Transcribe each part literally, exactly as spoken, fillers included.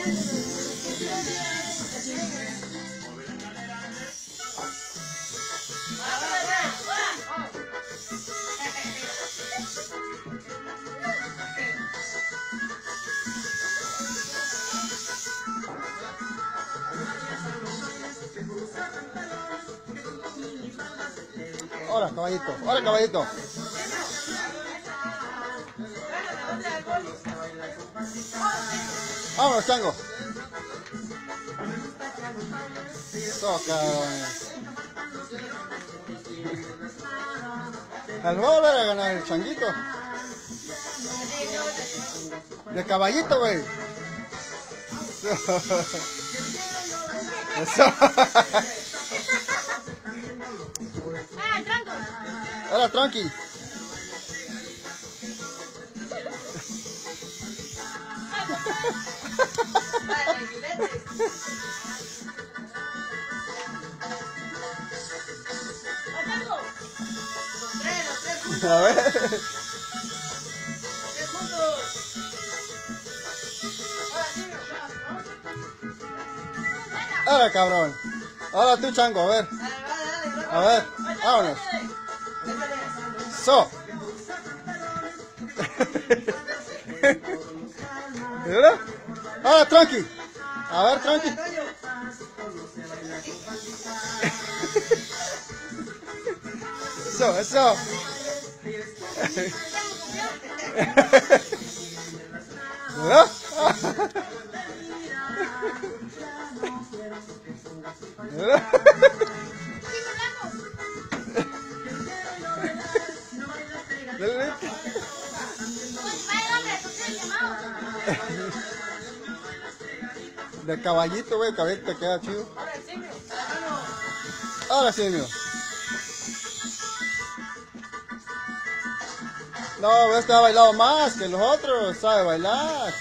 Hola, caballito. Hola, caballito. Vámonos, chango. Toca. Al volver a ganar el changuito. De caballito, güey. Eso. Hola, tranqui. A ver. Ahora, cabrón. Ahora tú, chango, a ver. A ver, vámonos. So. ¿Verdad? Ahora, tranqui. A ver, tranqui. Eso, eso. ¿Verdad? ¿Verdad? De caballito, güey, caballito te queda chido. Ahora sí, mío. No, este ha bailado más que los otros, sabe bailar.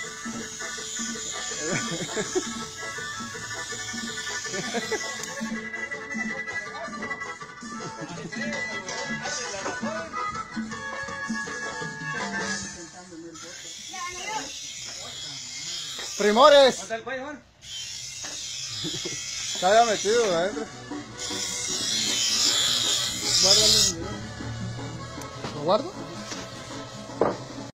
Primores. ¿Dónde está el cuello, man? Está ya metido adentro. ¿Lo guardo?